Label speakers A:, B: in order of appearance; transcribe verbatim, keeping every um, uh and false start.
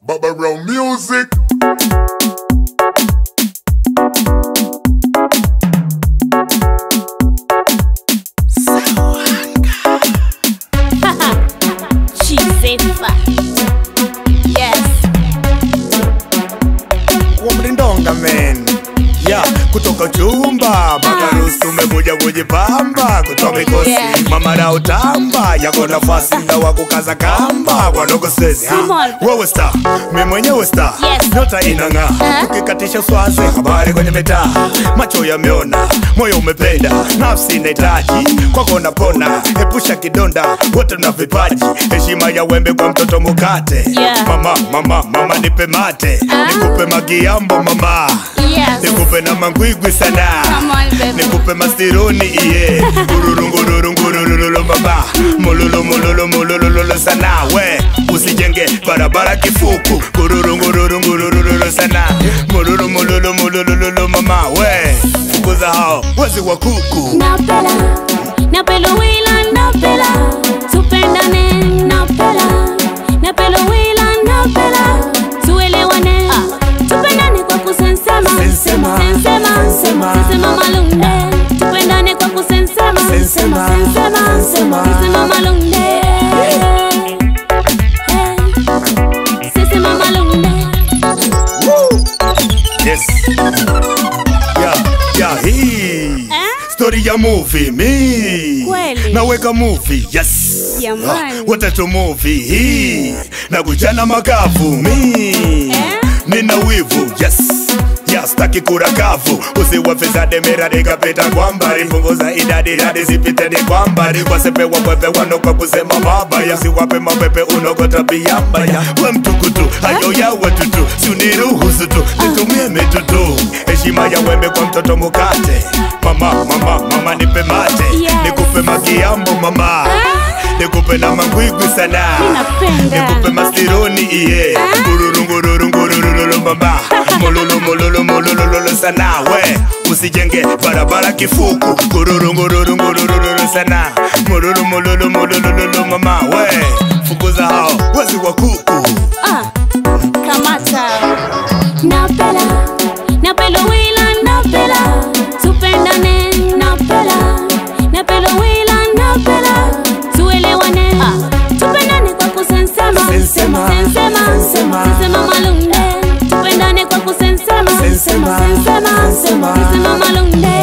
A: Baba Brown Music.
B: Wamrindonga men, yeah, kutoka chumba mpaka rusu umekuja kujipamba kutoa mikosi yeah. Mama na utamba yako nafasi mda wa kukaza kamba kwa dogo sesi wewe star, mimi mwenyewe star yes. Nyota inang'aa uh-huh. Tukikatisha swazi habari kwenye mitaa, macho yameona, moyo umependa, nafsi inahitaji kwako napona, epusha kidonda, wote na vipaji, heshima ya wembe kwa mtoto mukate yeah. Mama, mama, mama nipe mate uh-huh. Nikupe magiambo mama yes. Nikupe na mangwigwi sana on, nikupe mastironi iye Gururu ngururu ngururu baba Mululu mululu mululu sana we usijenge barabara kifuku Gururu ngururu ngururu sana Mululu mululu mululu mama we fukuza hao wezi wa kuku.
C: Napela, napelo wila napela tupendane napela napelo wila napela tuelewane tupendane kwa kusensema sensema sensema sensema malunde tupendane kwa kusensema sensema sensema sensema malunde sensema malunde.
B: Yes. Yeah, yeah, hii story ya movie me
C: kweli
B: naweka movie yes
C: jamani
B: uh, watatu movie hii na kuchana makavu me eh? Nina wivu yes ya staki kura kavu usiwafizade miradi kapita kwambari punguza idadi radi zipite ni kwambari kwa sepe wapepe wano kwa kusema mabaya siwape mapepe unoko tabia mbaya we mtukutu hayo ya watutu siuniruhusu tu nitumie mitutu heshima ya wembe kwa mtoto mukate mama mama mama nipe mate yes. Nikupe magiambo mama nikupe na mangwigwi sana nikupe mastironi iye ngururu ngururu ngururu baba mululu mululu mululu sana we usijenge barabara kifuku ngururu ngururu ngururu sana mululu mululu mululu mama we fukuza hao wezi wa kuku.
C: Ah, kamata napela napelo wila napela tupendane napela napelo wila napela tuelewane tupendane kwa kusensema sensema sensema sensema malunde tupendane kwa kusensema sensema sensema sensema malunde